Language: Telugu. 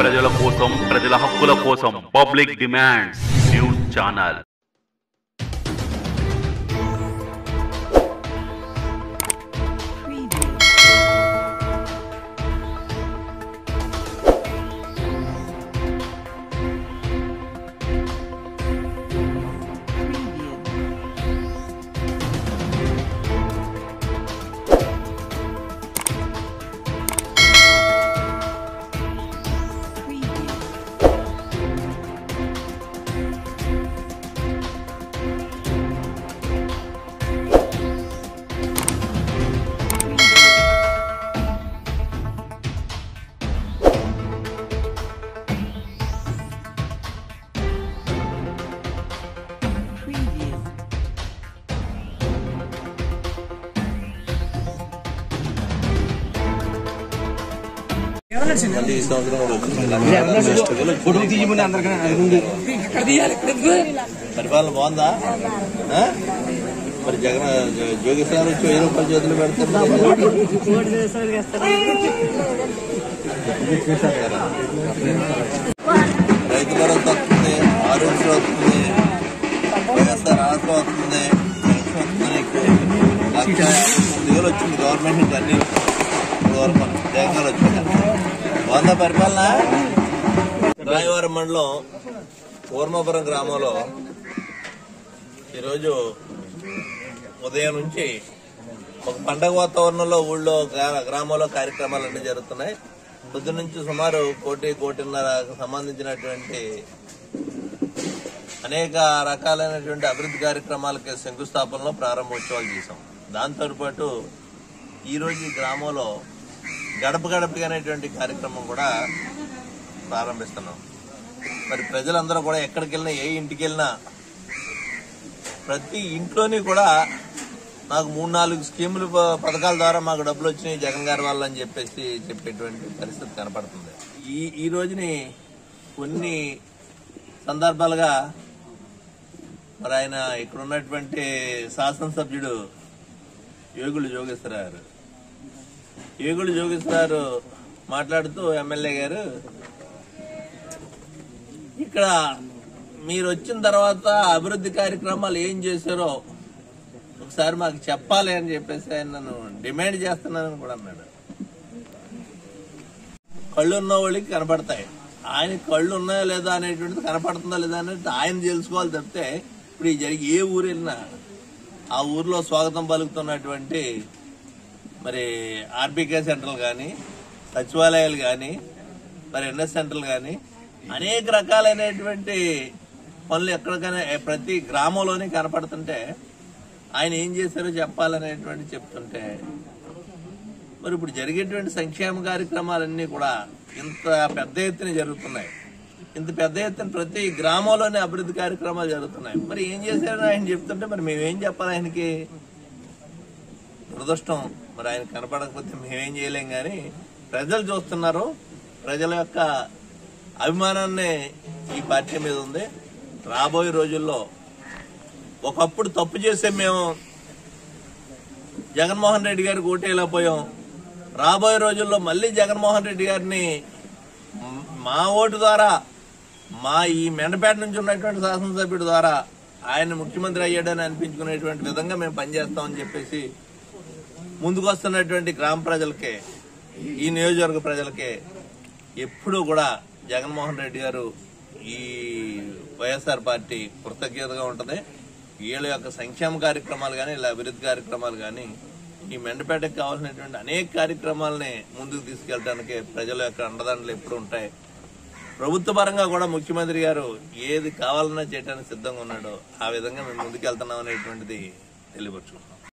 ప్రజల కోసం, ప్రజల హక్కుల కోసం పబ్లిక్ డిమాండ్స్ న్యూస్ ఛానల్. పరిపాలన బాగుందా? మరి జగన్ జోగేశ్వర వచ్చి 1000 రూపాయలు చేతులు పెడుతున్నారు. రైతు భరోసా వస్తుంది, ఆరోగ్యం వస్తుంది, వైఎస్ఆర్ ఆసరా వస్తుంది, దిగులు వచ్చింది గవర్నమెంట్ నుంచి అన్ని జగన్ వచ్చింది. బాగుందా పరిపాలన? రాయవరం మండలం కూర్మాపురం గ్రామంలో ఈరోజు ఉదయం నుంచి ఒక పండగ వాతావరణంలో ఊళ్ళో గ్రామంలో కార్యక్రమాలన్నీ జరుగుతున్నాయి. పొద్దు నుంచి సుమారు 1.5 సంబంధించినటువంటి అనేక రకాలైనటువంటి అభివృద్ధి కార్యక్రమాలకి శంకుస్థాపనలో ప్రారంభోత్సవాలు చేశాం. దాంతోపాటు ఈరోజు ఈ గ్రామంలో గడపక అనేటువంటి కార్యక్రమం కూడా ప్రారంభిస్తున్నాం. మరి ప్రజలందరూ కూడా ఎక్కడికి వెళ్ళినా, ఏ ఇంటికి వెళ్ళినా ప్రతి ఇంట్లోని కూడా మాకు 3-4 స్కీములు పథకాల ద్వారా మాకు డబ్బులు వచ్చినాయి జగన్ గారి వల్ల అని చెప్పేసి చెప్పేటువంటి పరిస్థితి కనపడుతుంది. ఈ రోజుని కొన్ని సందర్భాలుగా మరి ఆయన ఇక్కడ ఉన్నటువంటి శాసనసభ్యుడు యోగులు జోగేశ్వరరావు మాట్లాడుతూ ఎమ్మెల్యే గారు, ఇక్కడ మీరు వచ్చిన తర్వాత అభివృద్ధి కార్యక్రమాలు ఏం చేశారో ఒకసారి మాకు చెప్పాలి అని చెప్పేసి ఆయన నన్ను డిమాండ్ చేస్తున్నానని కూడా అన్నాడు. కళ్ళు ఉన్న వాళ్ళకి కనపడతాయి, ఆయన కళ్ళు ఉన్నాయో లేదా అనేటువంటిది కనపడుతుందా లేదా అనేది ఆయన తెలుసుకోవాలి తప్పితే ఇప్పుడు ఈ జరిగి ఏ ఊరు వెళ్ళినా ఆ ఊర్లో స్వాగతం పలుకుతున్నటువంటి మరి ఆర్బీకే సెంటర్లు కానీ, సచివాలయాలు కానీ, మరి ఎన్ఎస్ సెంటర్లు కానీ అనేక రకాలైనటువంటి పనులు ఎక్కడికైనా ప్రతి గ్రామంలోనే కనపడుతుంటే ఆయన ఏం చేశారో చెప్పాలనేటువంటి చెప్తుంటే మరి ఇప్పుడు జరిగేటువంటి సంక్షేమ కార్యక్రమాలన్నీ కూడా ఇంత పెద్ద ఎత్తున జరుగుతున్నాయి. ఇంత పెద్ద ఎత్తున ప్రతి గ్రామంలోనే అభివృద్ధి కార్యక్రమాలు జరుగుతున్నాయి. మరి ఏం చేశారని ఆయన చెప్తుంటే మరి మేమేం చెప్పాలి ఆయనకి? దురదృష్టం, మరి ఆయన కనపడకపోతే మేమేం చేయలేం. కానీ ప్రజలు చూస్తున్నారు, ప్రజల యొక్క అభిమానాన్ని ఈ పార్టీ మీద ఉంది. రాబోయే రోజుల్లో ఒకప్పుడు తప్పు చేసే మేము జగన్మోహన్ రెడ్డి గారికి ఓటేయలేకపోయాం. రాబోయే రోజుల్లో మళ్ళీ జగన్మోహన్ రెడ్డి గారిని మా ఓటు ద్వారా, మా ఈ మెండపేట నుంచి ఉన్నటువంటి శాసనసభ్యుడి ద్వారా ఆయన ముఖ్యమంత్రి అయ్యాడని అనిపించుకునేటువంటి విధంగా మేము పనిచేస్తామని చెప్పేసి ముందుకొస్తున్నటువంటి గ్రామ ప్రజలకే, ఈ నియోజకవర్గ ప్రజలకే ఎప్పుడూ కూడా జగన్మోహన్ రెడ్డి గారు, ఈ వైఎస్ఆర్ పార్టీ కృతజ్ఞతగా ఉంటుంది. వీళ్ళ యొక్క సంక్షేమ కార్యక్రమాలు కానీ, ఇలా అభివృద్ధి కార్యక్రమాలు కానీ, ఈ మెండపేటకు కావాల్సినటువంటి అనేక కార్యక్రమాలని ముందుకు తీసుకెళ్ళడానికి ప్రజల యొక్క అండదండలు ఎప్పుడు ఉంటాయి. ప్రభుత్వ పరంగా కూడా ముఖ్యమంత్రి గారు ఏది కావాలన్నా చేయడానికి సిద్ధంగా ఉన్నాడో ఆ విధంగా మేము ముందుకెళ్తున్నాం అనేటువంటిది తెలియపరుచుకుంటున్నాం.